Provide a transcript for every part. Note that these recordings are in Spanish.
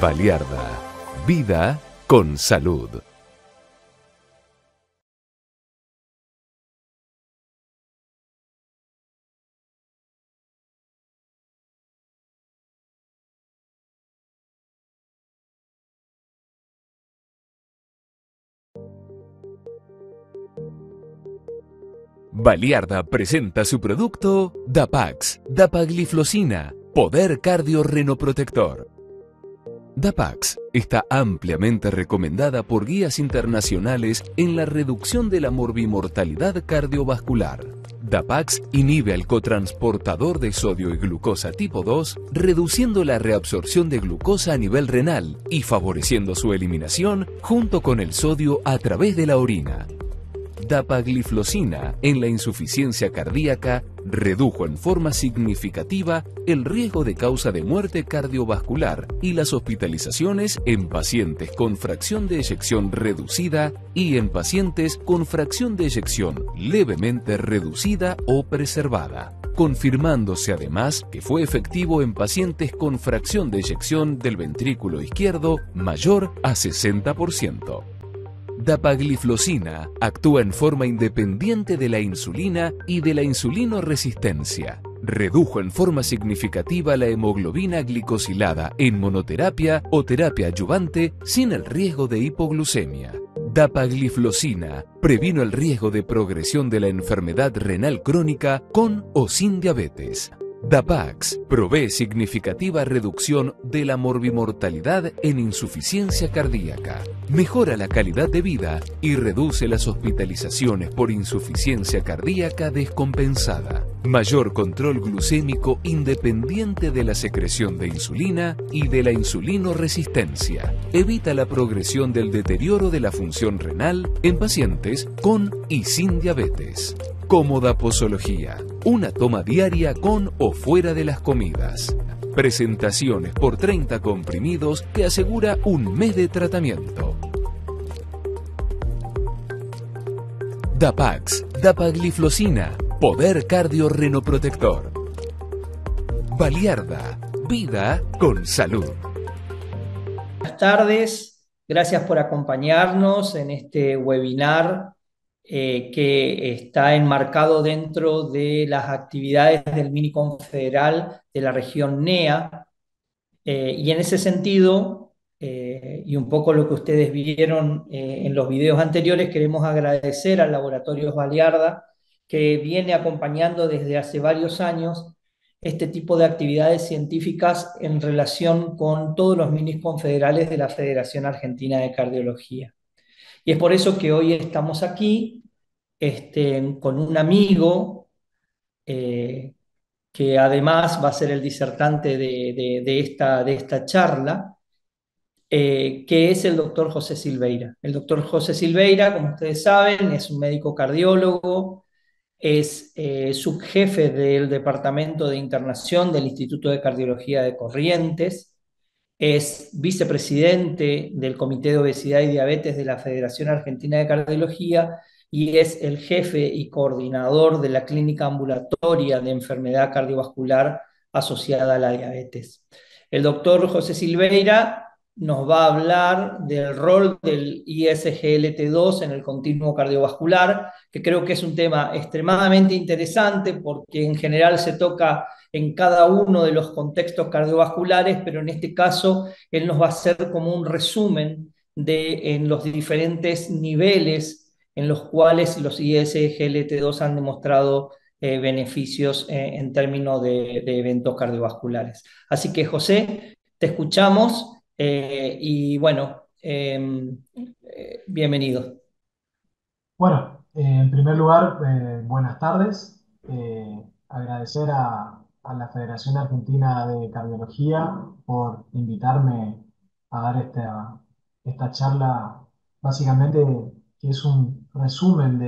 Baliarda, vida con salud. Baliarda presenta su producto Dapax, dapagliflozina, poder cardiorrenoprotector. Dapax está ampliamente recomendada por guías internacionales en la reducción de la morbimortalidad cardiovascular. Dapax inhibe el cotransportador de sodio y glucosa tipo 2, reduciendo la reabsorción de glucosa a nivel renal y favoreciendo su eliminación junto con el sodio a través de la orina. Dapagliflozina en la insuficiencia cardíaca redujo en forma significativa el riesgo de causa de muerte cardiovascular y las hospitalizaciones en pacientes con fracción de eyección reducida y en pacientes con fracción de eyección levemente reducida o preservada, confirmándose además que fue efectivo en pacientes con fracción de eyección del ventrículo izquierdo mayor a 60%. Dapagliflozina actúa en forma independiente de la insulina y de la insulinoresistencia. Redujo en forma significativa la hemoglobina glicosilada en monoterapia o terapia adyuvante sin el riesgo de hipoglucemia. Dapagliflozina previno el riesgo de progresión de la enfermedad renal crónica con o sin diabetes. Dapax provee significativa reducción de la morbimortalidad en insuficiencia cardíaca, mejora la calidad de vida y reduce las hospitalizaciones por insuficiencia cardíaca descompensada, mayor control glucémico independiente de la secreción de insulina y de la insulinoresistencia, evita la progresión del deterioro de la función renal en pacientes con y sin diabetes. Cómoda posología, una toma diaria con o fuera de las comidas. Presentaciones por 30 comprimidos que asegura un mes de tratamiento. Dapax, dapagliflozina, poder cardiorrenoprotector. Baliarda, vida con salud. Buenas tardes, gracias por acompañarnos en este webinar que está enmarcado dentro de las actividades del Mini Confederal de la región NEA. Y en ese sentido, y un poco lo que ustedes vieron en los videos anteriores, queremos agradecer al Laboratorios Baliarda, que viene acompañando desde hace varios años este tipo de actividades científicas en relación con todos los minis confederales de la Federación Argentina de Cardiología. Y es por eso que hoy estamos aquí con un amigo eh, que además va a ser el disertante de esta charla, que es el doctor José Silveira. El doctor José Silveira, como ustedes saben, es un médico cardiólogo, es subjefe del Departamento de Internación del Instituto de Cardiología de Corrientes, es vicepresidente del Comité de Obesidad y Diabetes de la Federación Argentina de Cardiología y es el jefe y coordinador de la Clínica Ambulatoria de Enfermedad Cardiovascular asociada a la diabetes. El doctor José Silveira nos va a hablar del rol del ISGLT2 en el continuo cardiovascular, que creo que es un tema extremadamente interesante porque en general se toca en cada uno de los contextos cardiovasculares, pero en este caso él nos va a hacer como un resumen en los diferentes niveles en los cuales los ISGLT2 han demostrado beneficios en términos de eventos cardiovasculares. Así que José, te escuchamos y bueno, bienvenido. Bueno, en primer lugar, buenas tardes. Agradecer a la Federación Argentina de Cardiología por invitarme a dar esta charla, básicamente que es un resumen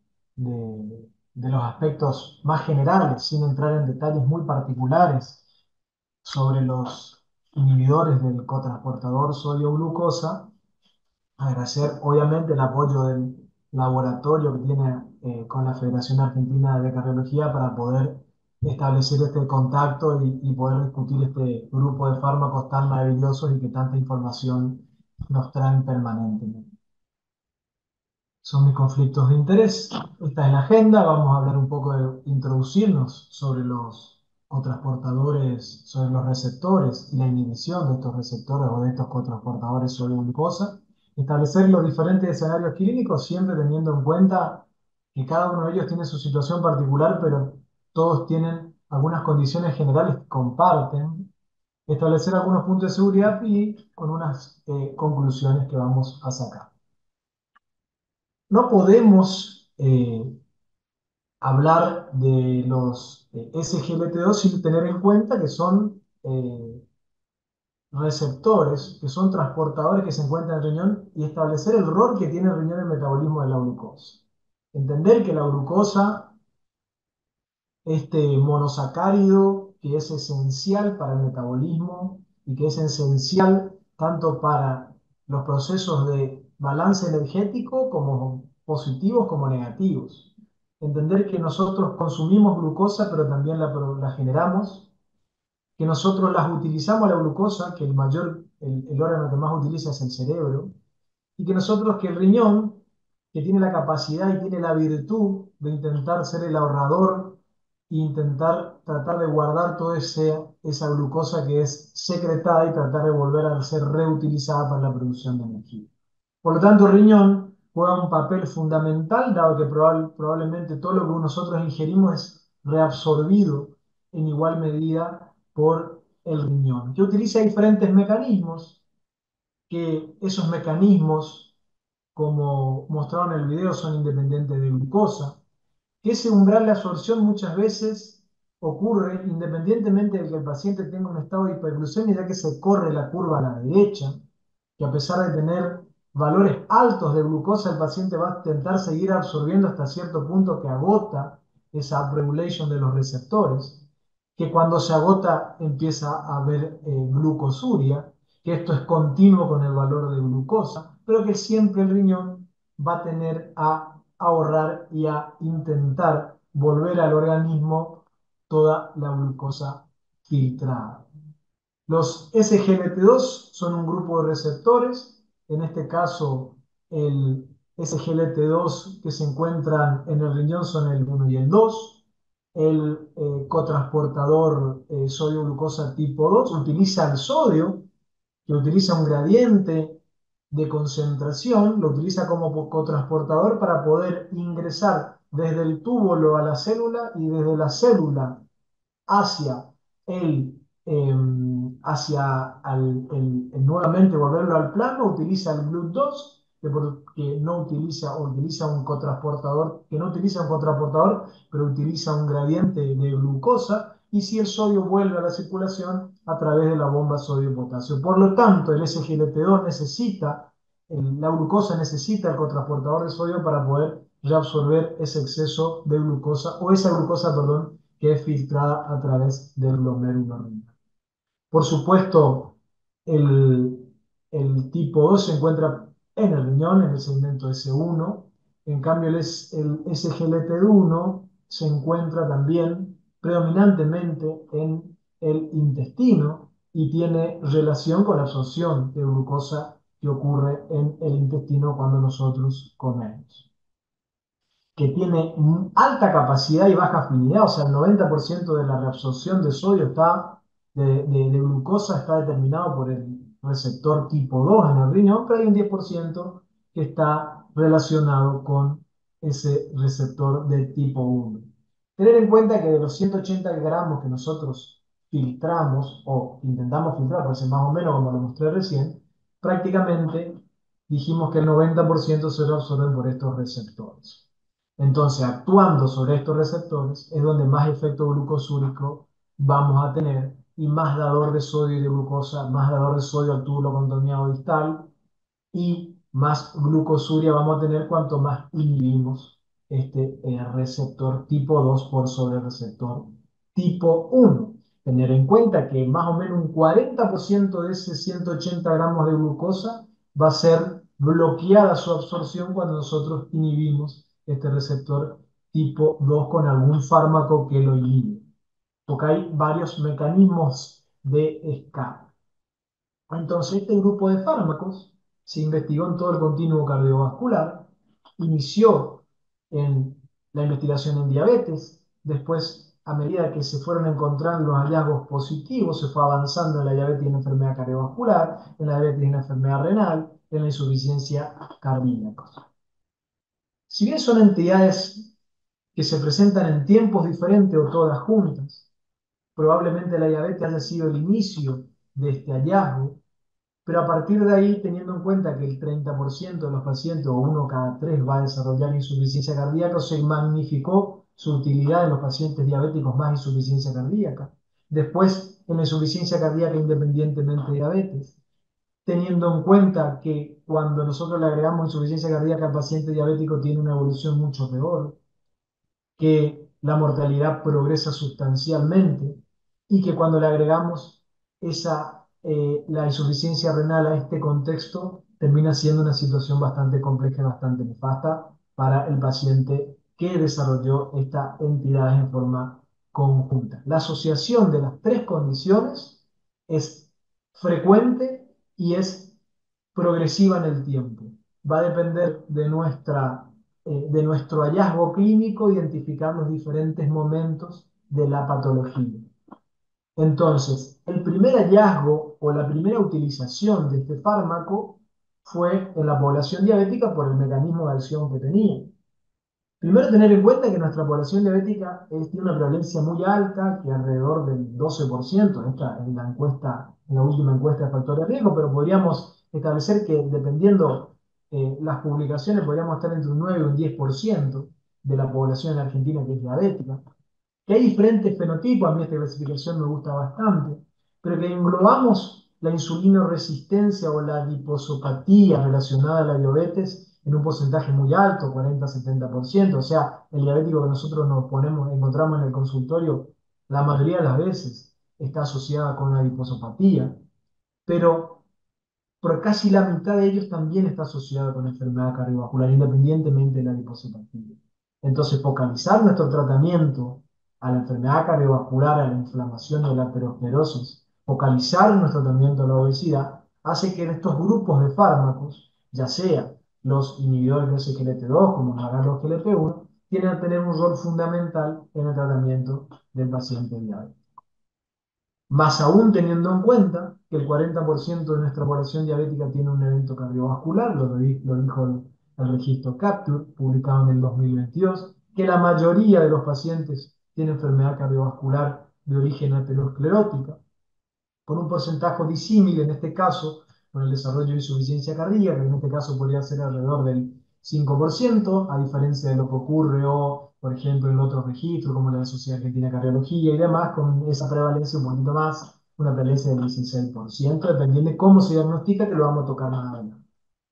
de los aspectos más generales, sin entrar en detalles muy particulares sobre los inhibidores del cotransportador sodio-glucosa. Agradecer obviamente el apoyo del laboratorio que tiene con la Federación Argentina de Cardiología para poder establecer este contacto y poder discutir este grupo de fármacos tan maravillosos y que tanta información nos traen permanentemente. Son mis conflictos de interés. Esta es la agenda. Vamos a hablar un poco de introducirnos sobre los cotransportadores, sobre los receptores y la inhibición de estos receptores o de estos cotransportadores sobre glucosa. Establecer los diferentes escenarios clínicos, siempre teniendo en cuenta que cada uno de ellos tiene su situación particular, pero todos tienen algunas condiciones generales que comparten. Establecer algunos puntos de seguridad y con unas conclusiones que vamos a sacar. No podemos hablar de los SGLT2 sin tener en cuenta que son receptores, que son transportadores que se encuentran en el riñón y establecer el rol que tiene el riñón en el metabolismo de la glucosa. Entender que la glucosa, este monosacárido que es esencial para el metabolismo y que es esencial tanto para los procesos de balance energético como positivos como negativos. Entender que nosotros consumimos glucosa, pero también la generamos, que nosotros las utilizamos la glucosa, que el órgano que más utiliza es el cerebro, y que nosotros, que el riñón, que tiene la capacidad y tiene la virtud de intentar ser el ahorrador e intentar tratar de guardar toda esa glucosa que es secretada y tratar de volver a ser reutilizada para la producción de energía. Por lo tanto, el riñón juega un papel fundamental, dado que probablemente todo lo que nosotros ingerimos es reabsorbido en igual medida por el riñón, que utiliza diferentes mecanismos, que esos mecanismos, como mostraron en el video, son independientes de glucosa, que ese umbral de absorción muchas veces ocurre independientemente de que el paciente tenga un estado de hiperglucemia, ya que se corre la curva a la derecha, que a pesar de tener valores altos de glucosa, el paciente va a intentar seguir absorbiendo hasta cierto punto que agota esa upregulation de los receptores, que cuando se agota empieza a haber glucosuria, que esto es continuo con el valor de glucosa, pero que siempre el riñón va a tener a ahorrar y a intentar volver al organismo toda la glucosa filtrada. Los SGLT2 son un grupo de receptores, en este caso el SGLT2 que se encuentran en el riñón son el 1 y el 2. El cotransportador sodio-glucosa tipo 2 utiliza el sodio, que utiliza un gradiente de concentración, lo utiliza como cotransportador para poder ingresar desde el túbulo a la célula y desde la célula hacia nuevamente volverlo al plano, utiliza el GLUT2, que no utiliza, o utiliza un cotransportador, que no utiliza un cotransportador, pero utiliza un gradiente de glucosa, y si el sodio vuelve a la circulación a través de la bomba sodio-potasio. Por lo tanto, el SGLT2 necesita, la glucosa necesita el cotransportador de sodio para poder reabsorber ese exceso de glucosa, o esa glucosa, perdón, que es filtrada a través del glomérulo renal. Por supuesto, el, el tipo 2 se encuentra en el riñón, en el segmento S1. En cambio, el SGLT1 se encuentra también predominantemente en el intestino y tiene relación con la absorción de glucosa que ocurre en el intestino cuando nosotros comemos, que tiene alta capacidad y baja afinidad, o sea, el 90% de la reabsorción de sodio de glucosa está determinado por el receptor tipo 2 en el riñón, pero hay un 10% que está relacionado con ese receptor de tipo 1. Tener en cuenta que de los 180 gramos que nosotros filtramos o intentamos filtrar, por ser más o menos como lo mostré recién, prácticamente dijimos que el 90% se lo absorben por estos receptores. Entonces, actuando sobre estos receptores es donde más efecto glucosúrico vamos a tener y más dador de sodio y de glucosa, más dador de sodio al túbulo contorneado distal y más glucosuria vamos a tener cuanto más inhibimos este receptor tipo 2 por sobre el receptor tipo 1. Tener en cuenta que más o menos un 40% de ese 180 gramos de glucosa va a ser bloqueada su absorción cuando nosotros inhibimos este receptor tipo 2 con algún fármaco que lo inhibe. porque hay varios mecanismos de escape. Entonces, este grupo de fármacos se investigó en todo el continuo cardiovascular, inició en la investigación en diabetes, después, a medida que se fueron encontrando los hallazgos positivos, se fue avanzando en la diabetes y en la enfermedad cardiovascular, en la diabetes y en la enfermedad renal, en la insuficiencia cardíaca. Si bien son entidades que se presentan en tiempos diferentes o todas juntas, probablemente la diabetes haya sido el inicio de este hallazgo, pero a partir de ahí, teniendo en cuenta que el 30% de los pacientes, o uno cada tres, va a desarrollar insuficiencia cardíaca, se magnificó su utilidad en los pacientes diabéticos más insuficiencia cardíaca. Después, en la insuficiencia cardíaca independientemente de diabetes, teniendo en cuenta que cuando nosotros le agregamos insuficiencia cardíaca al paciente diabético tiene una evolución mucho peor, que la mortalidad progresa sustancialmente y que cuando le agregamos la insuficiencia renal a este contexto, termina siendo una situación bastante compleja y bastante nefasta para el paciente que desarrolló esta entidad en forma conjunta. La asociación de las tres condiciones es frecuente y es progresiva en el tiempo. Va a depender de nuestro hallazgo clínico, identificar los diferentes momentos de la patología. Entonces, el primer hallazgo o la primera utilización de este fármaco fue en la población diabética por el mecanismo de acción que tenía. Primero, tener en cuenta que nuestra población diabética tiene una prevalencia muy alta, que alrededor del 12%, esta en la encuesta, en la última encuesta de factores de riesgo, pero podríamos establecer que dependiendo las publicaciones, podríamos estar entre un 9 y un 10% de la población en Argentina que es diabética, que hay diferentes fenotipos, a mí esta clasificación me gusta bastante, pero que englobamos la insulinoresistencia o la adiposopatía relacionada a la diabetes en un porcentaje muy alto, 40-70%, o sea, el diabético que nosotros encontramos en el consultorio, la mayoría de las veces está asociada con la adiposopatía, pero por casi la mitad de ellos también está asociada con enfermedad cardiovascular, independientemente de la adiposopatía. Entonces, focalizar nuestro tratamiento a la enfermedad cardiovascular, a la inflamación de la aterosclerosis, focalizar nuestro tratamiento a la obesidad, hace que en estos grupos de fármacos, ya sea los inhibidores de SGLT2 como los GLP-1, tienen a tener un rol fundamental en el tratamiento del paciente diabético. Más aún teniendo en cuenta que el 40% de nuestra población diabética tiene un evento cardiovascular, lo dijo el registro Capture, publicado en el 2022, que la mayoría de los pacientes tienen enfermedad cardiovascular de origen aterosclerótica, con un porcentaje disímil en este caso con el desarrollo de insuficiencia cardíaca, que en este caso podría ser alrededor del 5%, a diferencia de lo que ocurre por ejemplo, en otros registros, como la Sociedad Argentina de Cardiología y demás, con esa prevalencia un poquito más, una prevalencia del 16%, dependiendo de cómo se diagnostica, que lo vamos a tocar más adelante.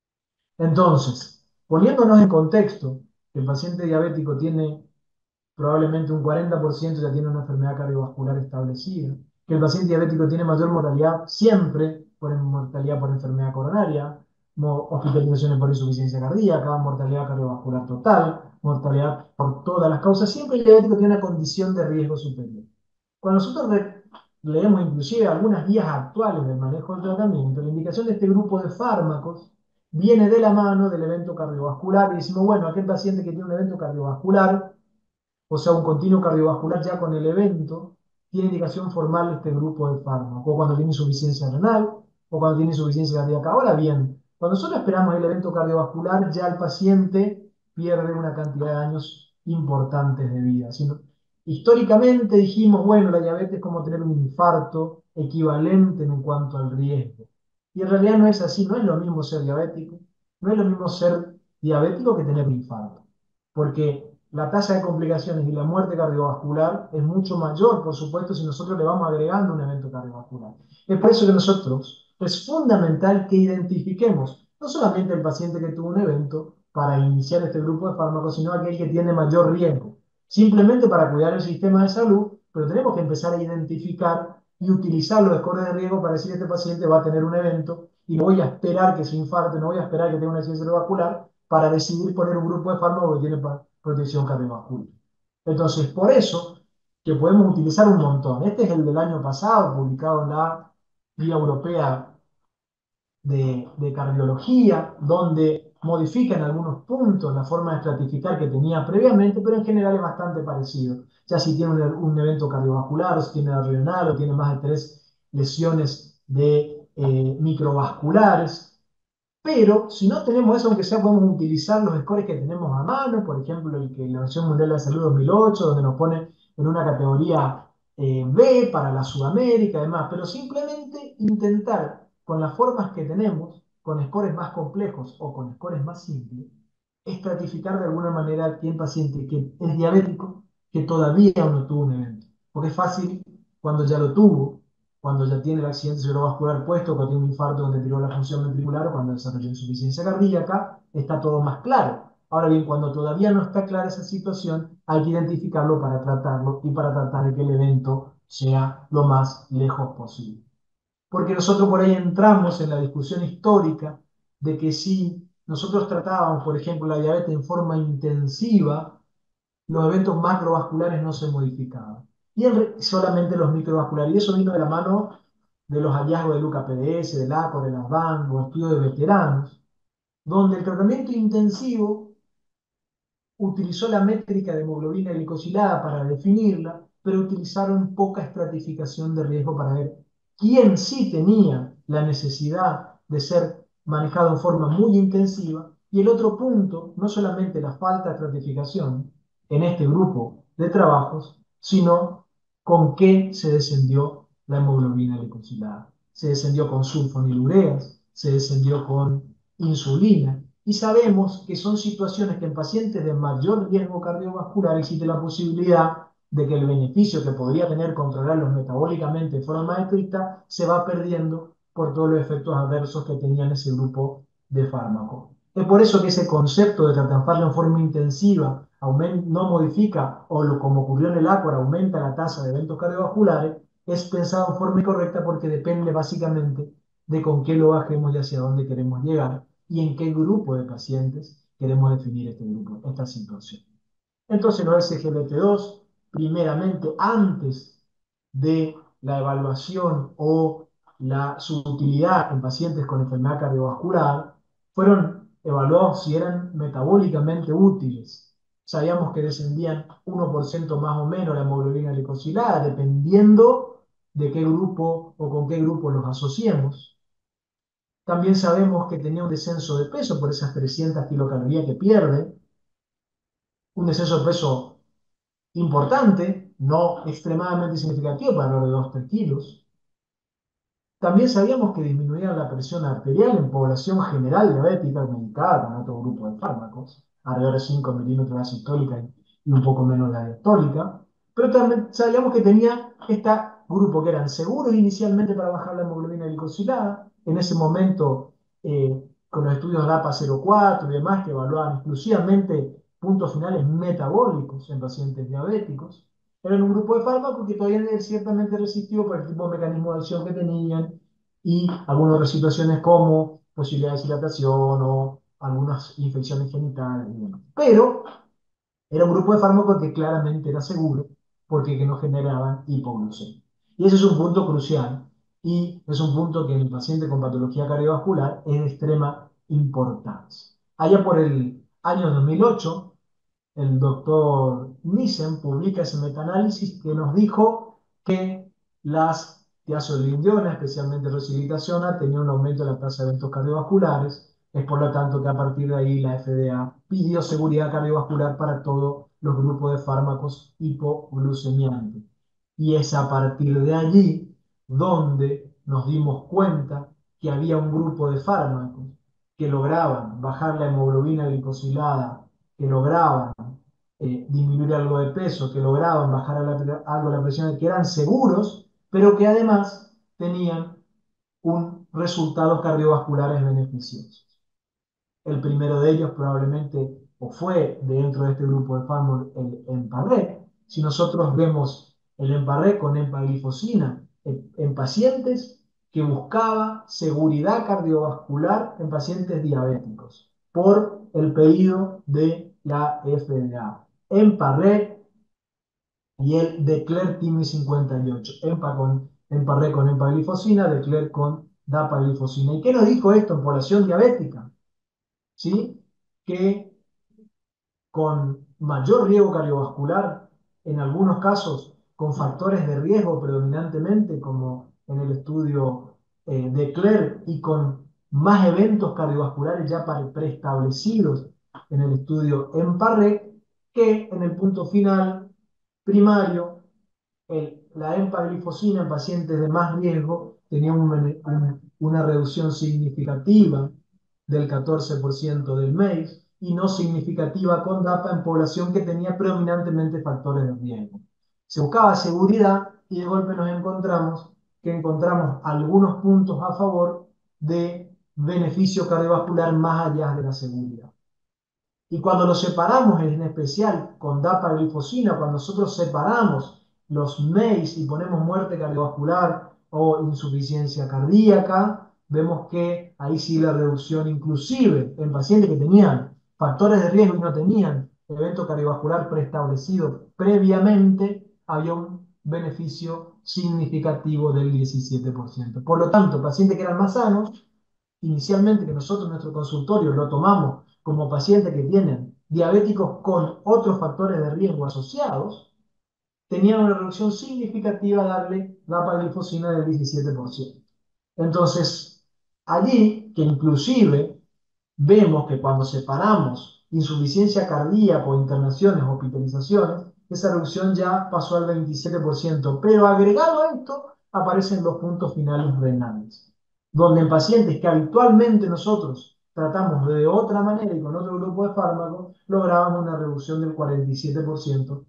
Entonces, poniéndonos en contexto, que el paciente diabético tiene probablemente un 40% ya tiene una enfermedad cardiovascular establecida, que el paciente diabético tiene mayor mortalidad siempre por mortalidad por enfermedad coronaria, hospitalizaciones por insuficiencia cardíaca, mortalidad cardiovascular total, mortalidad por todas las causas, siempre el diabético tiene una condición de riesgo superior. Cuando nosotros leemos inclusive algunas guías actuales del manejo del tratamiento, la indicación de este grupo de fármacos viene de la mano del evento cardiovascular y decimos, bueno, aquel paciente que tiene un evento cardiovascular, o sea, un continuo cardiovascular ya con el evento, tiene indicación formal este grupo de fármacos, o cuando tiene insuficiencia renal, o cuando tiene insuficiencia cardíaca. Ahora bien, cuando nosotros esperamos el evento cardiovascular, ya el paciente pierde una cantidad de años importantes de vida. Históricamente dijimos, bueno, la diabetes es como tener un infarto equivalente en cuanto al riesgo. Y en realidad no es así, no es lo mismo ser diabético, no es lo mismo ser diabético que tener un infarto. Porque la tasa de complicaciones y la muerte cardiovascular es mucho mayor, por supuesto, si nosotros le vamos agregando un evento cardiovascular. Es por eso que nosotros es fundamental que identifiquemos no solamente el paciente que tuvo un evento para iniciar este grupo de fármacos, sino aquel que tiene mayor riesgo, simplemente para cuidar el sistema de salud, pero tenemos que empezar a identificar y utilizar los scores de riesgo para decir este paciente va a tener un evento y no voy a esperar que se infarte, no voy a esperar que tenga una insuficiencia cerebrovascular para decidir poner un grupo de fármacos que tiene protección cardiovascular. Entonces, por eso que podemos utilizar un montón. Este es el del año pasado, publicado en la Guía Europea de Cardiología, donde modifican algunos puntos la forma de estratificar que tenía previamente, pero en general es bastante parecido. Ya si tiene un evento cardiovascular, o si tiene renal, o tiene más de 3 lesiones microvasculares. Pero si no tenemos eso, aunque sea podemos utilizar los scores que tenemos a mano, por ejemplo, el que la Organización Mundial de la Salud 2008, donde nos pone en una categoría B para la Sudamérica y demás, pero simplemente intentar con las formas que tenemos, con scores más complejos o con scores más simples, estratificar de alguna manera a aquel paciente que es diabético, que todavía no tuvo un evento. Porque es fácil cuando ya lo tuvo, cuando ya tiene el accidente cerebrovascular puesto, cuando tiene un infarto donde tiró la función ventricular o cuando desarrolló insuficiencia cardíaca, está todo más claro. Ahora bien, cuando todavía no está clara esa situación, hay que identificarlo para tratarlo y para tratar de que el evento sea lo más lejos posible. Porque nosotros por ahí entramos en la discusión histórica de que si nosotros tratábamos, por ejemplo, la diabetes en forma intensiva, los eventos macrovasculares no se modificaban. Y solamente los microvasculares. Y eso vino de la mano de los hallazgos de Luca PDS, del ACO, de las BAN, o estudios de veteranos, donde el tratamiento intensivo utilizó la métrica de hemoglobina glicosilada para definirla, pero utilizaron poca estratificación de riesgo para ver quién sí tenía la necesidad de ser manejado en forma muy intensiva. Y el otro punto, no solamente la falta de estratificación en este grupo de trabajos, sino con qué se descendió la hemoglobina glicosilada. Se descendió con sulfonilureas, se descendió con insulina, y sabemos que son situaciones que en pacientes de mayor riesgo cardiovascular existe la posibilidad de que el beneficio que podría tener controlarlos metabólicamente de forma más estricta se va perdiendo por todos los efectos adversos que tenían ese grupo de fármacos. Es por eso que ese concepto de tratarlo en forma intensiva no modifica, como ocurrió en el Ácora, aumenta la tasa de eventos cardiovasculares, es pensado en forma incorrecta porque depende básicamente de con qué lo bajemos y hacia dónde queremos llegar y en qué grupo de pacientes queremos definir este grupo, esta situación. Entonces los SGLT2, primeramente, antes de la evaluación o su utilidad en pacientes con enfermedad cardiovascular, fueron evaluados si eran metabólicamente útiles. Sabíamos que descendían 1% más o menos la hemoglobina glicosilada, dependiendo de qué grupo o con qué grupo los asociemos. También sabemos que tenía un descenso de peso por esas 300 kilocalorías que pierde, un descenso de peso importante, no extremadamente significativo para los de 2-3 kilos. También sabíamos que disminuía la presión arterial en población general diabética medicada con otro grupo de fármacos, alrededor de 5 milímetros de sistólica y un poco menos la diastólica. Pero también sabíamos que tenía este grupo que eran seguros inicialmente para bajar la hemoglobina glicosilada. En ese momento, con los estudios DAPA 04 y demás, que evaluaban exclusivamente puntos finales metabólicos en pacientes diabéticos, eran un grupo de fármacos que todavía ciertamente resistió por el tipo de mecanismo de acción que tenían y algunas otras situaciones como posibilidad de deshidratación o algunas infecciones genitales y demás. Pero era un grupo de fármacos que claramente era seguro porque que no generaban hipoglucemia. Y ese es un punto crucial y es un punto que en el paciente con patología cardiovascular es de extrema importancia. Allá por el año 2008, el doctor Nissen publica ese metaanálisis que nos dijo que las tiazolidina, especialmente rosiglitazona, tenía un aumento de la tasa de eventos cardiovasculares. Es por lo tanto que a partir de ahí la FDA pidió seguridad cardiovascular para todos los grupos de fármacos hipoglucemiantes. Y es a partir de allí donde nos dimos cuenta que había un grupo de fármacos que lograban bajar la hemoglobina glicosilada, que lograban disminuir algo de peso, que lograban bajar algo la presión, que eran seguros, pero que además tenían resultados cardiovasculares beneficiosos. El primero de ellos probablemente, o fue dentro de este grupo de fármacos, el Emparrec. Si nosotros vemos el Emparrec con empaglifosina en pacientes que buscaba seguridad cardiovascular en pacientes diabéticos, por el pedido de la FDA. Emparrec y el Decler-Timi 58, Emparré con empaglifosina, Decler con dapaglifosina. ¿Y qué nos dijo esto en población diabética? ¿Sí? Que con mayor riesgo cardiovascular, en algunos casos con factores de riesgo predominantemente, como en el estudio de Cler, y con más eventos cardiovasculares ya preestablecidos en el estudio EMPA-REC, que en el punto final primario la empaglifosina en pacientes de más riesgo tenía una reducción significativa del 14% del MACE y no significativa con DAPA en población que tenía predominantemente factores de riesgo. Se buscaba seguridad y de golpe nos encontramos que encontramos algunos puntos a favor de beneficio cardiovascular más allá de la seguridad. Y cuando lo separamos, en especial con dapaglifosina, cuando nosotros separamos los MACE y ponemos muerte cardiovascular o insuficiencia cardíaca, vemos que ahí sí la reducción, inclusive en pacientes que tenían factores de riesgo y no tenían evento cardiovascular preestablecido previamente, había un beneficio significativo del 17%. Por lo tanto, pacientes que eran más sanos, inicialmente que nosotros en nuestro consultorio lo tomamos como pacientes que tienen diabéticos con otros factores de riesgo asociados, tenían una reducción significativa darle dapaglifosina del 17%. Entonces, allí, que inclusive vemos que cuando separamos insuficiencia cardíaca o internaciones, hospitalizaciones, esa reducción ya pasó al 27%, pero agregado a esto aparecen los puntos finales renales, donde en pacientes que habitualmente nosotros tratamos de otra manera y con otro grupo de fármacos, lográbamos una reducción del 47%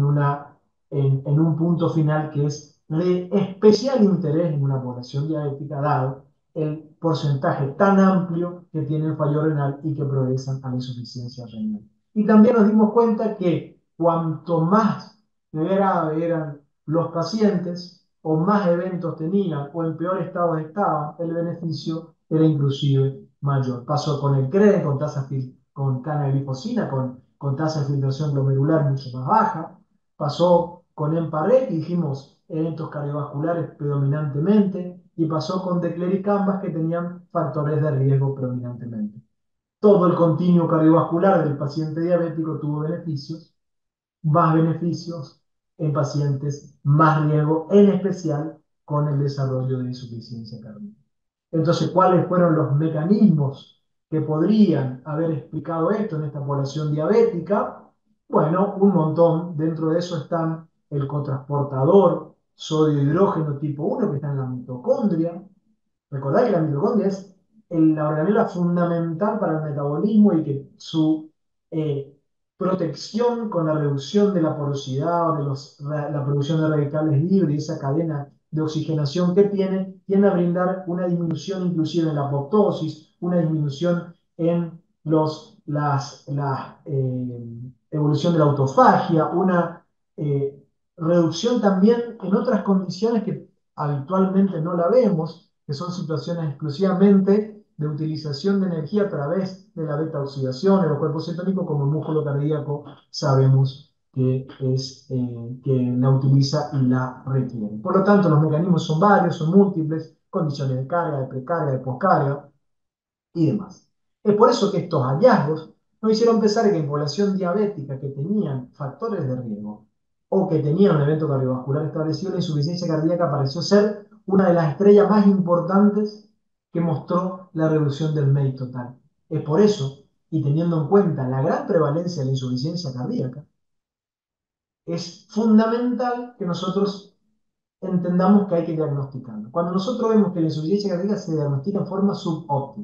en un punto final que es de especial interés en una población diabética, dado el porcentaje tan amplio que tienen fallo renal y que progresan a la insuficiencia renal. Y también nos dimos cuenta que cuanto más grave eran los pacientes, o más eventos tenían, o en peor estado estaban, el beneficio era inclusive mayor. Pasó con el CRE, con canaglifosina, con tasa de filtración glomerular mucho más baja. Pasó con EMPA-REC, dijimos eventos cardiovasculares predominantemente, y pasó con Declericambas, que tenían factores de riesgo predominantemente. Todo el continuo cardiovascular del paciente diabético tuvo beneficios, más beneficios en pacientes más riesgo, en especial con el desarrollo de insuficiencia cardíaca. Entonces, ¿cuáles fueron los mecanismos que podrían haber explicado esto en esta población diabética? Bueno, un montón. Dentro de eso están el cotransportador sodio-hidrógeno tipo 1 que está en la mitocondria. Recordad que la mitocondria es la organela fundamental para el metabolismo y que su eh, protección con la reducción de la porosidad o la producción de radicales libres y esa cadena de oxigenación que tiene a brindar una disminución inclusive en la apoptosis, una disminución en la evolución de la autofagia, una reducción también en otras condiciones que habitualmente no la vemos, que son situaciones exclusivamente de utilización de energía a través de la beta oxidación en los cuerpos cetónicos, como el músculo cardíaco sabemos que la utiliza y la requiere. Por lo tanto, los mecanismos son varios, son múltiples, condiciones de carga, de precarga, de poscarga y demás. Es por eso que estos hallazgos nos hicieron pensar que en población diabética que tenían factores de riesgo o que tenían un evento cardiovascular establecido, la insuficiencia cardíaca pareció ser una de las estrellas más importantes que mostró la reducción del MACE total. Es por eso, y teniendo en cuenta la gran prevalencia de la insuficiencia cardíaca, es fundamental que nosotros entendamos que hay que diagnosticarlo. Cuando nosotros vemos que la insuficiencia cardíaca se diagnostica en forma subóptima,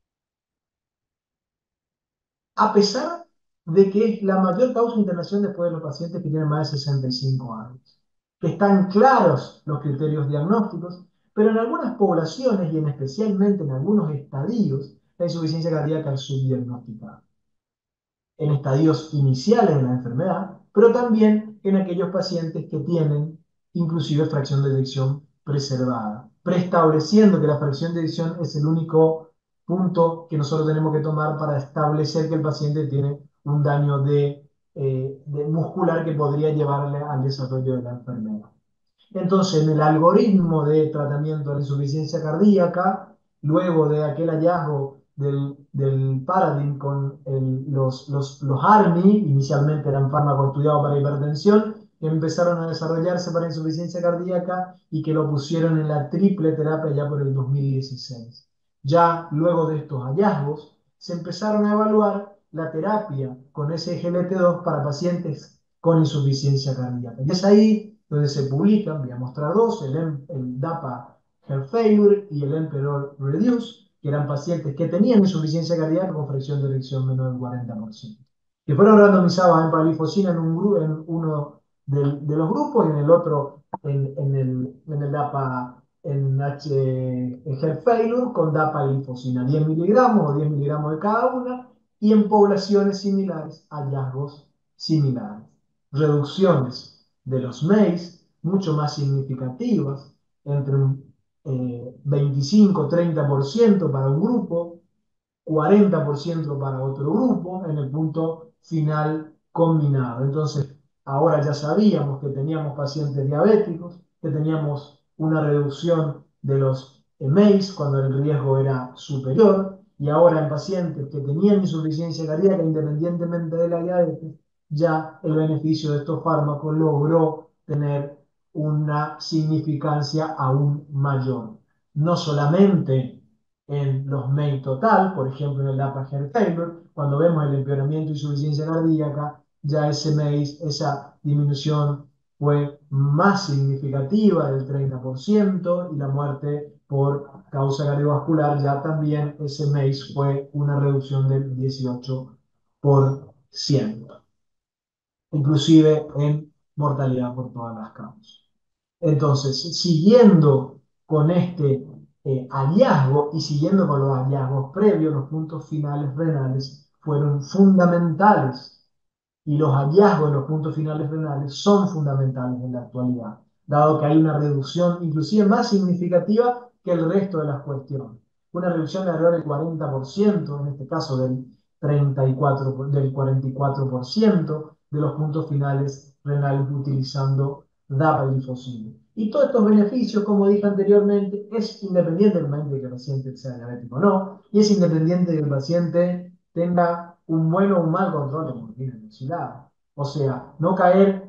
a pesar de que es la mayor causa de internación después de los pacientes que tienen más de 65 años, que están claros los criterios diagnósticos, pero en algunas poblaciones y especialmente en algunos estadios, la insuficiencia cardíaca es subdiagnosticada. En estadios iniciales de la enfermedad, pero también en aquellos pacientes que tienen inclusive fracción de eyección preservada, preestableciendo que la fracción de eyección es el único punto que nosotros tenemos que tomar para establecer que el paciente tiene un daño de muscular que podría llevarle al desarrollo de la enfermedad. Entonces, en el algoritmo de tratamiento de la insuficiencia cardíaca, luego de aquel hallazgo del Paradigm con los ARNI, inicialmente eran fármacos estudiados para hipertensión, que empezaron a desarrollarse para insuficiencia cardíaca y que lo pusieron en la triple terapia ya por el 2016. Ya luego de estos hallazgos, se empezaron a evaluar la terapia con SGLT2 para pacientes con insuficiencia cardíaca. Y es ahí donde se publican, voy a mostrar dos, el DAPA Heart Failure y el Emperor Reduce, que eran pacientes que tenían insuficiencia cardíaca con fracción de erección menor del 40%, que fueron randomizados a empaglifosina en uno los grupos y en el otro en el DAPA en Heart Failure con DAPA glifosina, 10 miligramos o 10 miligramos de cada una, y en poblaciones similares, hallazgos similares. Reducciones de los MACE mucho más significativas, entre un 25-30% para un grupo, 40% para otro grupo en el punto final combinado. Entonces, ahora ya sabíamos que teníamos pacientes diabéticos, que teníamos una reducción de los MACE cuando el riesgo era superior, y ahora en pacientes que tenían insuficiencia cardíaca independientemente de la diabetes, ya el beneficio de estos fármacos logró tener una significancia aún mayor. No solamente en los MACE total, por ejemplo en el DAPA-Heart-Failure, cuando vemos el empeoramiento y insuficiencia cardíaca, ya ese MACE, esa disminución fue más significativa del 30% y la muerte por causa cardiovascular ya también ese MACE fue una reducción del 18%, inclusive en mortalidad por todas las causas. Entonces, siguiendo con este hallazgo y siguiendo con los hallazgos previos, los puntos finales renales fueron fundamentales y los hallazgos de los puntos finales renales son fundamentales en la actualidad, dado que hay una reducción inclusive más significativa que el resto de las cuestiones. Una reducción de alrededor del 40%, en este caso del 44% de los puntos finales renales utilizando dapaglifosina. Y todos estos beneficios, como dije anteriormente, es independientemente de que el paciente sea diabético o no, y es independiente de que el paciente tenga un buen o un mal control de morfina glucosilada. O sea, no caer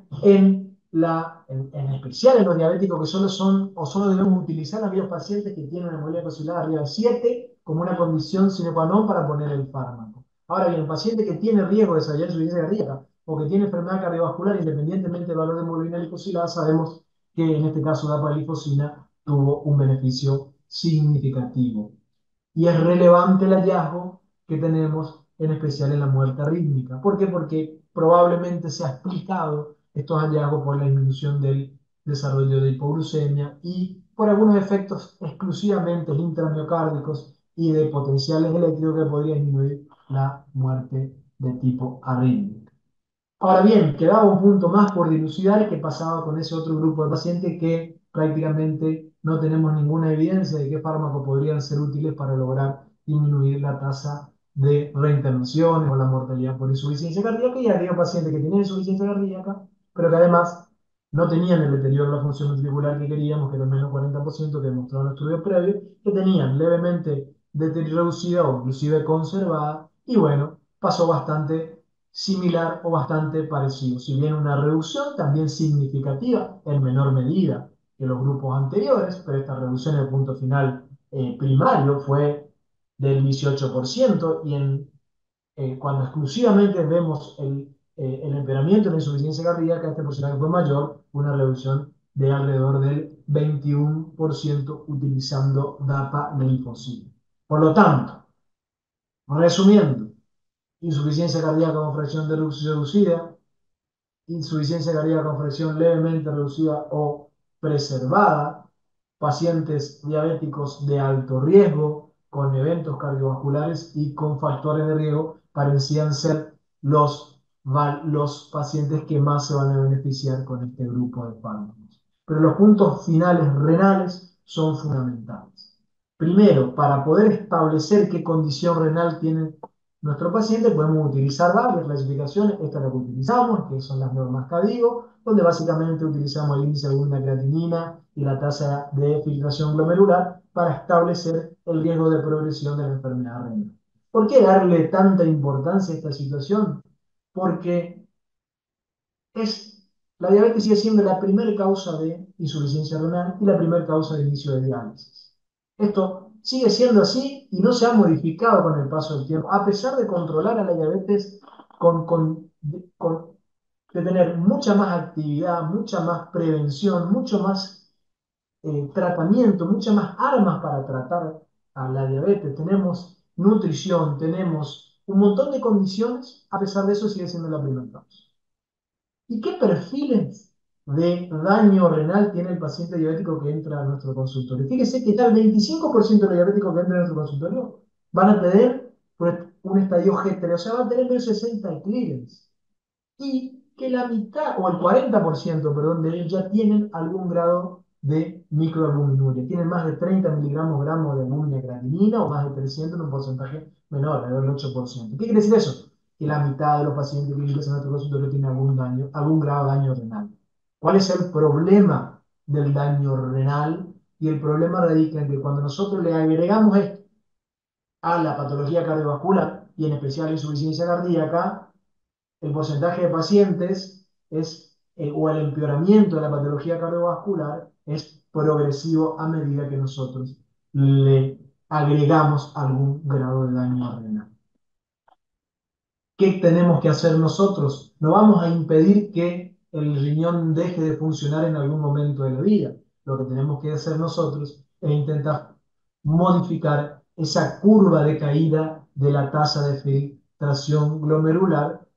en especial en los diabéticos que solo son o solo debemos utilizar a aquellos pacientes que tienen una hemoglobina glucosilada arriba de 7 como una condición sine qua non para poner el fármaco. Ahora bien, el paciente que tiene riesgo de desarrollar insuficiencia cardíaca o que tiene enfermedad cardiovascular, independientemente del valor de hemoglobina glicosilada, sabemos que en este caso la dapaglifosina tuvo un beneficio significativo. Y es relevante el hallazgo que tenemos, en especial en la muerte arrítmica. ¿Por qué? Porque probablemente se ha explicado estos hallazgos por la disminución del desarrollo de hipoglucemia y por algunos efectos exclusivamente intramiocárdicos y de potenciales eléctricos que podrían disminuir la muerte de tipo arrítmica. Ahora bien, quedaba un punto más por dilucidar que pasaba con ese otro grupo de pacientes que prácticamente no tenemos ninguna evidencia de qué fármacos podrían ser útiles para lograr disminuir la tasa de reintervenciones o la mortalidad por insuficiencia cardíaca, y había pacientes que tenían insuficiencia cardíaca, pero que además no tenían el deterioro de la función ventricular que queríamos, que era el menos 40% que demostraron estudios previos, que tenían levemente reducida o inclusive conservada, y bueno, pasó bastante similar o bastante parecido. Si bien una reducción también significativa, en menor medida que los grupos anteriores, pero esta reducción en el punto final primario fue del 18%, y cuando exclusivamente vemos el empeoramiento de la insuficiencia cardíaca, este porcentaje fue mayor, una reducción de alrededor del 21% utilizando dapaglifosina. Por lo tanto, resumiendo, insuficiencia cardíaca con fracción de reducida, insuficiencia cardíaca con fracción levemente reducida o preservada, pacientes diabéticos de alto riesgo, con eventos cardiovasculares y con factores de riesgo, parecían ser los pacientes que más se van a beneficiar con este grupo de fármacos. Pero los puntos finales renales son fundamentales. Primero, para poder establecer qué condición renal tienen nuestro paciente, podemos utilizar varias clasificaciones. Esta es la que utilizamos, que son las normas CADIGO, donde básicamente utilizamos el índice de albúmina creatinina y la tasa de filtración glomerular para establecer el riesgo de progresión de la enfermedad renal. ¿Por qué darle tanta importancia a esta situación? Porque la diabetes sigue siendo la primera causa de insuficiencia renal y la primera causa de inicio de diálisis. Esto sigue siendo así y no se ha modificado con el paso del tiempo, a pesar de controlar a la diabetes de tener mucha más actividad, mucha más prevención, mucho más tratamiento, muchas más armas para tratar a la diabetes. Tenemos nutrición, tenemos un montón de condiciones, a pesar de eso sigue siendo la primera causa. ¿Y qué perfiles de daño renal tiene el paciente diabético que entra a nuestro consultorio? Fíjese que ya el 25% de los diabéticos que entran a nuestro consultorio van a tener un estadio G3, o sea, van a tener menos 60 de clearance. Y que la mitad, o el 40%, perdón, de ellos ya tienen algún grado de microalbuminuria. Tienen más de 30 gramos de albúmina creatinina o más de 300 en un porcentaje menor, alrededor del 8%. ¿Qué quiere decir eso? Que la mitad de los pacientes que ingresan a nuestro consultorio tienen algún grado de daño renal. ¿Cuál es el problema del daño renal? Y el problema radica en que cuando nosotros le agregamos esto a la patología cardiovascular, y en especial la insuficiencia cardíaca, el porcentaje de pacientes o el empeoramiento de la patología cardiovascular es progresivo a medida que nosotros le agregamos algún grado de daño renal. ¿Qué tenemos que hacer nosotros? No vamos a impedir que el riñón deje de funcionar en algún momento de la vida. Lo que tenemos que hacer nosotros es intentar modificar esa curva de caída de la tasa de filtración glomerular,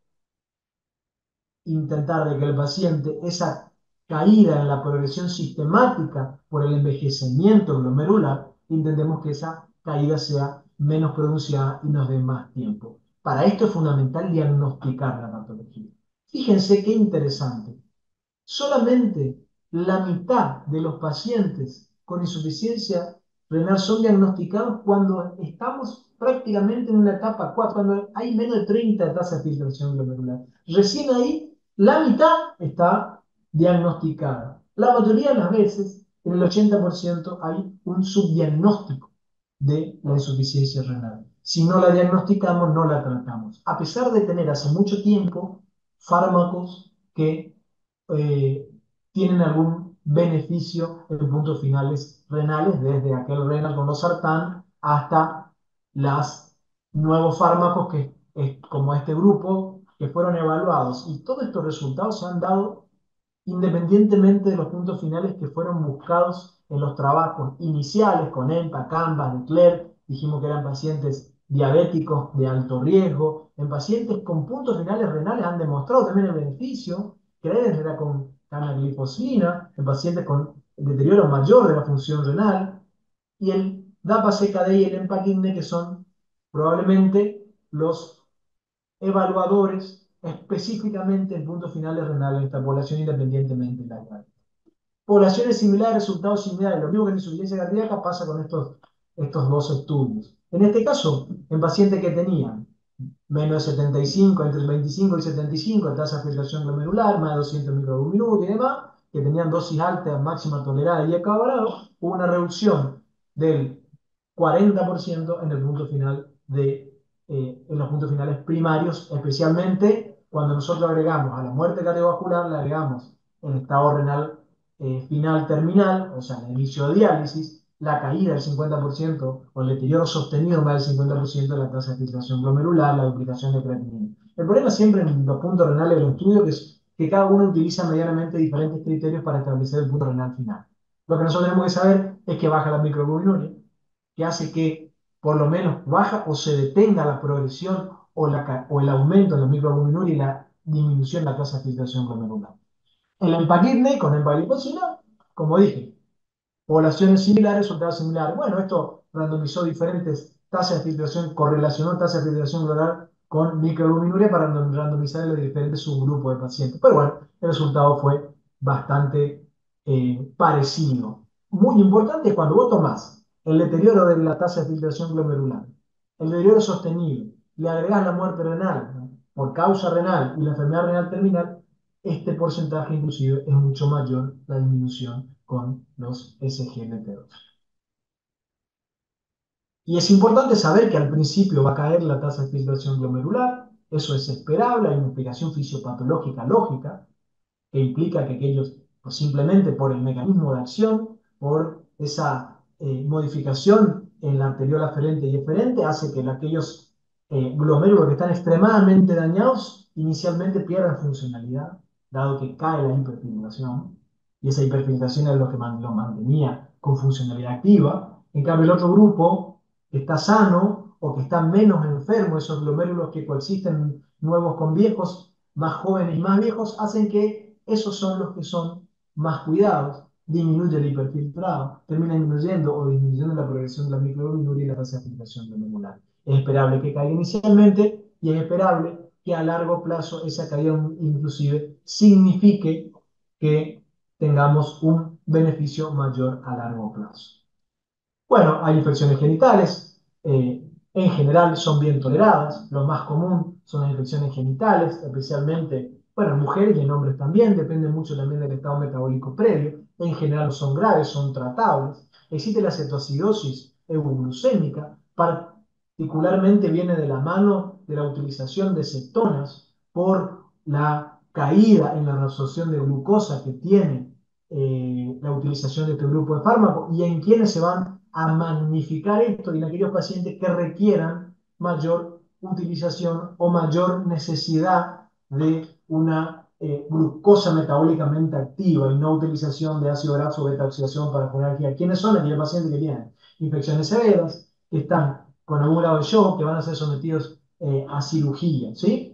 intentar de que el paciente, esa caída en la progresión sistemática por el envejecimiento glomerular, intentemos que esa caída sea menos pronunciada y nos dé más tiempo. Para esto es fundamental diagnosticar la patología. Fíjense qué interesante. Solamente la mitad de los pacientes con insuficiencia renal son diagnosticados cuando estamos prácticamente en una etapa 4, cuando hay menos de 30 tasas de filtración glomerular. Recién ahí, la mitad está diagnosticada. La mayoría de las veces, en el 80%, hay un subdiagnóstico de la insuficiencia renal. Si no la diagnosticamos, no la tratamos. A pesar de tener hace mucho tiempo fármacos que eh, tienen algún beneficio en puntos finales renales, desde aquel renal con losartán hasta los nuevos fármacos como este grupo, que fueron evaluados. Y todos estos resultados se han dado independientemente de los puntos finales que fueron buscados en los trabajos iniciales con EMPA, CANVAS, Leclerc. Dijimos que eran pacientes diabéticos de alto riesgo. En pacientes con puntos finales renales han demostrado también el beneficio, que era con canaglifosina, en pacientes con deterioro mayor de la función renal. Y el DAPA-CKD y el EMPA-KIDNey, que son probablemente los evaluadores específicamente en puntos finales renales de esta población independientemente de la edad. Poblaciones similares, resultados similares. Lo mismo que en insuficiencia cardíaca pasa con estos dos estudios. En este caso, en pacientes que tenían menos de 75, entre 25 y 75 de tasa de filtración glomerular, más de 200 microalbuminuria y demás, que tenían dosis altas, máxima tolerada de 10 cuadrados, hubo una reducción del 40% en el punto final en los puntos finales primarios, especialmente cuando nosotros agregamos a la muerte cardiovascular, le agregamos el estado renal final terminal, o sea, el inicio de diálisis, la caída del 50% o el deterioro sostenido más del 50% de la tasa de filtración glomerular, la duplicación de creatinina. El problema siempre en los puntos renales del estudio es que cada uno utiliza medianamente diferentes criterios para establecer el punto renal final. Lo que nosotros tenemos que saber es que baja la microalbuminuria, que hace que por lo menos baja o se detenga la progresión o el aumento en la microalbuminuria y la disminución de la tasa de filtración glomerular. El empaquetne con empaglifosina, como dije, poblaciones similares, resultados similares. Bueno, esto randomizó diferentes tasas de filtración, correlacionó tasas de filtración glomerular con microalbuminuria para randomizar los diferentes subgrupos de pacientes. Pero bueno, el resultado fue bastante parecido. Muy importante es cuando vos tomás el deterioro de la tasa de filtración glomerular, el deterioro sostenido le agregás la muerte renal, ¿no?, por causa renal y la enfermedad renal terminal, este porcentaje inclusive es mucho mayor la disminución con los SGLT2. Y es importante saber que al principio va a caer la tasa de filtración glomerular, eso es esperable, hay una explicación fisiopatológica lógica, que implica que aquellos, pues simplemente por el mecanismo de acción, por esa modificación en la arteriola aferente y eferente, hace que aquellos glomérulos que están extremadamente dañados inicialmente pierdan funcionalidad, dado que cae la hiperfiltración, y esa hiperfiltración es lo que lo mantenía con funcionalidad activa. En cambio, el otro grupo que está sano o que está menos enfermo, esos glomérulos que coexisten nuevos con viejos, más jóvenes y más viejos, hacen que esos son los que son más cuidados. Disminuye el hiperfiltrado, termina disminuyendo o disminuyendo la progresión de la microglobinuria y la tasa de filtración glomerular. Es esperable que caiga inicialmente y es esperable que a largo plazo esa caída inclusive signifique que tengamos un beneficio mayor a largo plazo. Bueno, hay infecciones genitales, en general son bien toleradas, lo más común son las infecciones genitales, especialmente, bueno, en mujeres y en hombres también, depende mucho también del estado metabólico previo, en general no son graves, son tratables. Existe la cetoacidosis euglucémica, particularmente viene de la mano de la utilización de cetonas por la caída en la reabsorción de glucosa que tiene la utilización de este grupo de fármacos, y en quienes se van a magnificar esto y en aquellos pacientes que requieran mayor utilización o mayor necesidad de una glucosa metabólicamente activa y no utilización de ácido graso o beta oxidación para poner energía. ¿Quiénes son aquellos pacientes que tienen infecciones severas, que están con algún grado de shock, que van a ser sometidos a cirugía, ¿sí?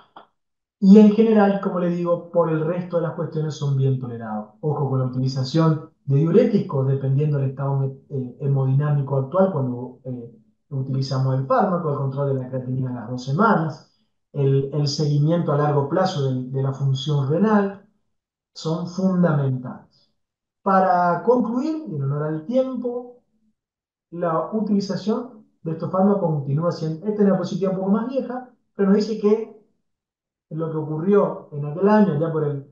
Y en general, como le digo, por el resto de las cuestiones son bien tolerados. Ojo con la utilización de diuréticos, dependiendo del estado hemodinámico actual, cuando utilizamos el fármaco, el control de la creatinina a las 2 semanas, el seguimiento a largo plazo de la función renal, son fundamentales. Para concluir, en honor al tiempo, la utilización de estos fármacos continúa siendo, esta es una diapositiva un poco más vieja, pero nos dice que lo que ocurrió en aquel año, ya por el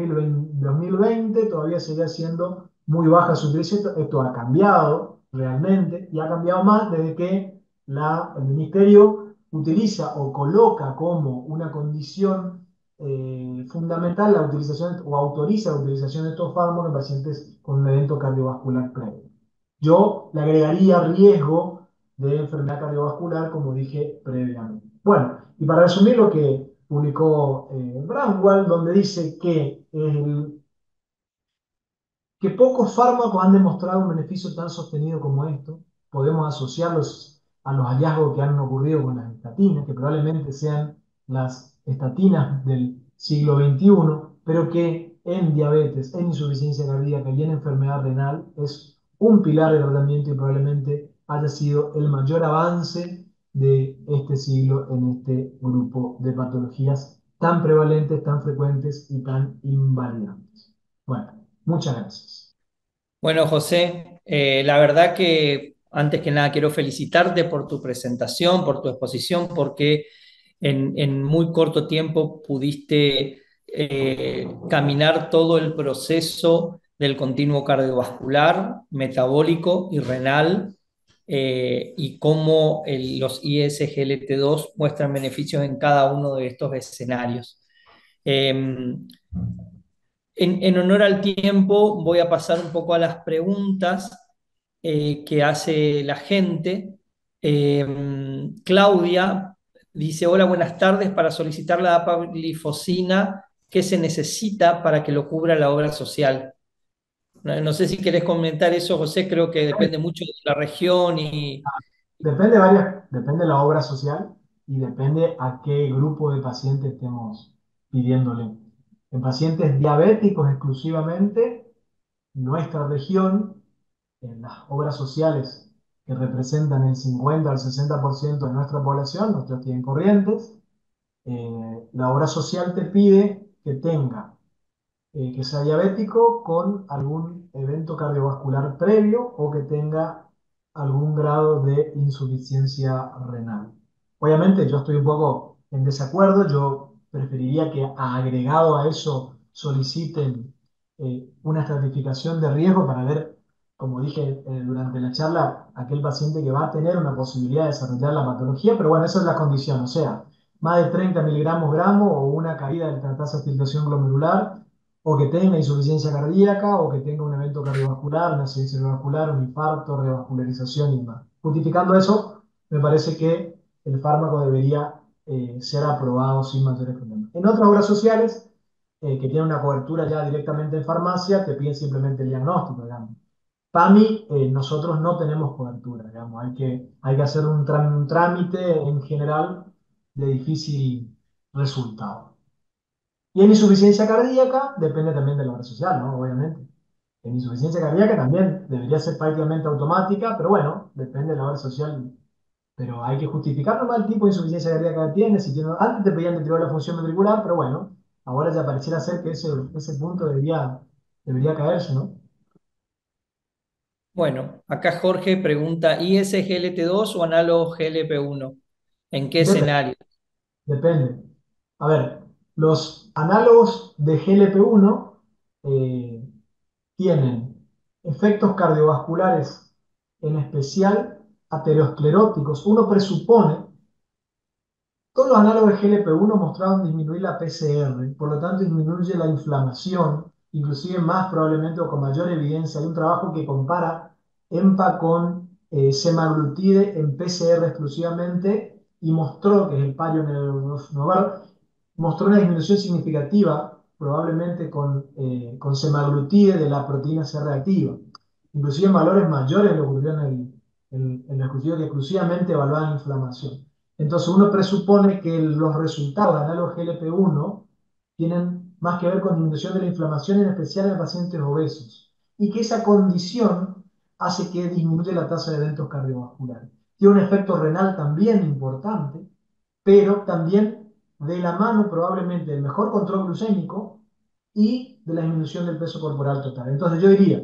2020, todavía seguía siendo muy baja su utilización. Esto ha cambiado realmente y ha cambiado más desde que el Ministerio utiliza o coloca como una condición fundamental la utilización o autoriza la utilización de estos fármacos en pacientes con un evento cardiovascular previo. Yo le agregaría riesgo de enfermedad cardiovascular, como dije previamente. Bueno, y para resumir lo que publicó Bramwell, donde dice que pocos fármacos han demostrado un beneficio tan sostenido como esto. Podemos asociarlos a los hallazgos que han ocurrido con las estatinas, que probablemente sean las estatinas del siglo XXI, pero que en diabetes, en insuficiencia cardíaca y en enfermedad renal es un pilar de tratamiento y probablemente haya sido el mayor avance de este siglo en este grupo de patologías tan prevalentes, tan frecuentes y tan invalidantes. Bueno, muchas gracias. Bueno, José, la verdad que antes que nada quiero felicitarte por tu presentación, por tu exposición, porque en muy corto tiempo pudiste caminar todo el proceso del continuo cardiovascular, metabólico y renal, y cómo los ISGLT2 muestran beneficios en cada uno de estos escenarios. En honor al tiempo, voy a pasar un poco a las preguntas que hace la gente. Claudia dice, hola, buenas tardes. Para solicitar la dapaglifosina, ¿qué se necesita para que lo cubra la obra social? No sé si querés comentar eso, José, creo que depende mucho de la región y... Depende de la obra social y depende a qué grupo de pacientes estemos pidiéndole. En pacientes diabéticos exclusivamente, nuestra región, en las obras sociales que representan el 50 al 60% de nuestra población, nosotros tienen corrientes, la obra social te pide que tenga que sea diabético con algún evento cardiovascular previo o que tenga algún grado de insuficiencia renal. Obviamente yo estoy un poco en desacuerdo, yo preferiría que agregado a eso soliciten una estratificación de riesgo para ver, como dije durante la charla, aquel paciente que va a tener una posibilidad de desarrollar la patología, pero bueno, esa es la condición, o sea, más de 30 miligramos gramo o una caída de la tasa de filtración glomerular, o que tenga insuficiencia cardíaca, o que tenga un evento cardiovascular, una accidente cerebrovascular, un infarto, revascularización y más. Justificando eso, me parece que el fármaco debería ser aprobado sin mayores problemas. En otras obras sociales, que tienen una cobertura ya directamente en farmacia, te piden simplemente el diagnóstico, digamos. PAMI, nosotros no tenemos cobertura, digamos. Hay que hacer un trámite en general de difícil resultado. Y en insuficiencia cardíaca, depende también de la obra social, ¿no? Obviamente. En insuficiencia cardíaca también debería ser prácticamente automática, pero bueno, depende de la obra social, pero hay que justificar nomás el tipo de insuficiencia cardíaca que tiene. Si tiene, antes te pedían deterioro de la función ventricular, pero bueno, ahora ya pareciera ser que ese punto debería caerse, ¿no? Bueno, acá Jorge pregunta, ¿ISGLT2 o análogo GLP-1? ¿En qué Depende, escenario? depende. A ver, los análogos de GLP-1 eh, tienen efectos cardiovasculares, en especial ateroscleróticos. Uno presupone. Todos los análogos de GLP-1 mostraron disminuir la PCR, por lo tanto disminuye la inflamación, inclusive más probablemente o con mayor evidencia. Hay un trabajo que compara EMPA con semaglutide en PCR exclusivamente y mostró, que es el Pario Novar, mostró una disminución significativa, probablemente con semaglutide de la proteína C reactiva, inclusive en valores mayores de lo que ocurrió en el exclusivo, que exclusivamente evaluaban inflamación. Entonces uno presupone que los resultados de análogos GLP-1 tienen más que ver con disminución de la inflamación, en especial en pacientes obesos, y que esa condición hace que disminuya la tasa de eventos cardiovasculares. Tiene un efecto renal también importante, pero también de la mano probablemente del mejor control glucémico y de la disminución del peso corporal total. Entonces yo diría,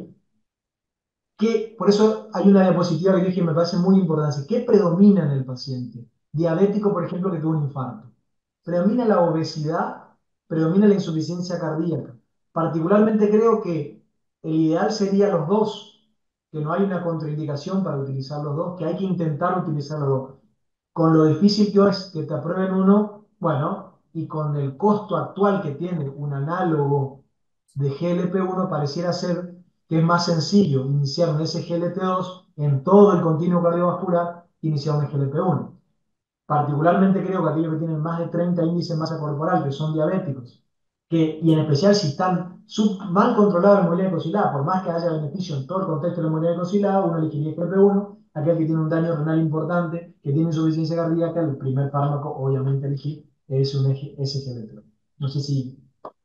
que por eso hay una diapositiva que dije me parece muy importante. ¿Qué predomina en el paciente? Diabético, por ejemplo, que tuvo un infarto. Predomina la obesidad, predomina la insuficiencia cardíaca. Particularmente creo que el ideal sería los dos, que no hay una contraindicación para utilizar los dos, que hay que intentar utilizar los dos. Con lo difícil que es que te aprueben uno, bueno, y con el costo actual que tiene un análogo de GLP-1, pareciera ser que es más sencillo iniciar un SGLT2 en todo el continuo cardiovascular que iniciar un GLP-1. Particularmente creo que aquellos que tienen más de 30 índices de masa corporal, que son diabéticos, y en especial si están mal controlados en hemodinamia glicosílada, por más que haya beneficio en todo el contexto de la hemodinamia glicosílada, uno elegiría GLP-1, aquel que tiene un daño renal importante, que tiene insuficiencia cardíaca, el primer fármaco obviamente elegir es un SGLT2. No sé si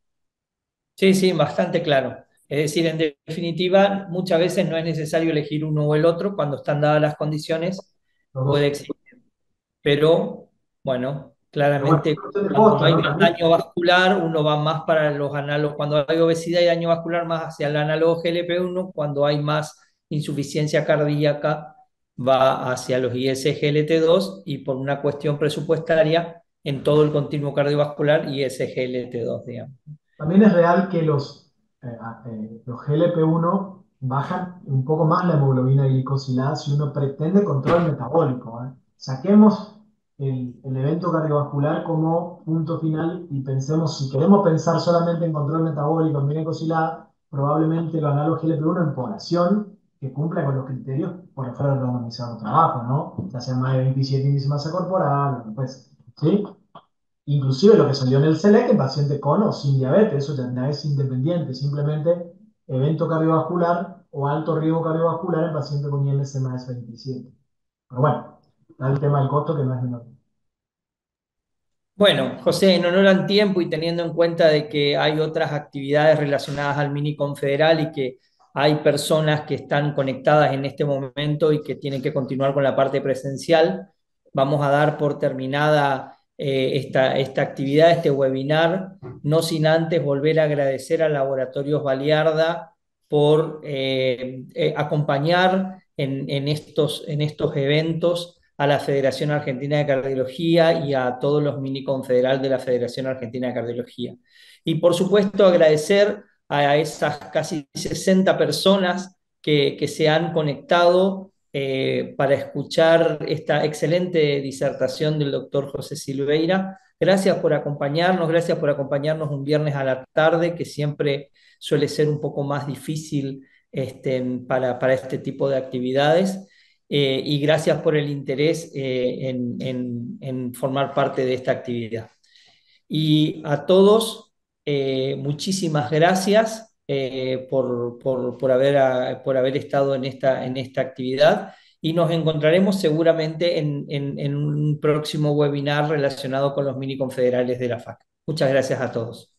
Sí, sí, bastante claro. Es decir, en definitiva, muchas veces no es necesario elegir uno o el otro cuando están dadas las condiciones, los puede dos. existir. Pero bueno, Pero bueno, es claramente cuestión de cuando costo, hay ¿no? más También. daño vascular, uno va más para los análogos. Cuando hay obesidad y daño vascular, más hacia el análogo GLP-1. Cuando hay más insuficiencia cardíaca, va hacia los ISGLT2 y por una cuestión presupuestaria, en todo el continuo cardiovascular, ISGLT2, digamos. También es real que los GLP-1 bajan un poco más la hemoglobina glicosilada si uno pretende control metabólico, ¿eh? Saquemos el evento cardiovascular como punto final y pensemos, si queremos pensar solamente en control metabólico, en glicosilada, probablemente los análogos GLP-1 en población que cumpla con los criterios por lo fuera randomizado trabajo, ¿no? Ya sea más de 27 índice de masa corporal, pues, ¿sí? Inclusive lo que salió en el SELEC en paciente con o sin diabetes, eso ya no es independiente, simplemente evento cardiovascular o alto riesgo cardiovascular en paciente con IMC más de 27. Pero bueno, está el tema del costo que no es menor. Bueno, José, en honor al tiempo y teniendo en cuenta de que hay otras actividades relacionadas al mini confederal y que hay personas que están conectadas en este momento y que tienen que continuar con la parte presencial, vamos a dar por terminada esta actividad, este webinar, no sin antes volver a agradecer a Laboratorios Baliarda por acompañar en estos eventos a la Federación Argentina de Cardiología y a todos los mini confederal de la Federación Argentina de Cardiología. Y por supuesto agradecer a esas casi 60 personas que se han conectado para escuchar esta excelente disertación del doctor José Silveira. Gracias por acompañarnos un viernes a la tarde, que siempre suele ser un poco más difícil para este tipo de actividades. Y gracias por el interés en formar parte de esta actividad. Y a todos, muchísimas gracias por haber estado en esta actividad y nos encontraremos seguramente en un próximo webinar relacionado con los mini confederales de la FAC. Muchas gracias a todos.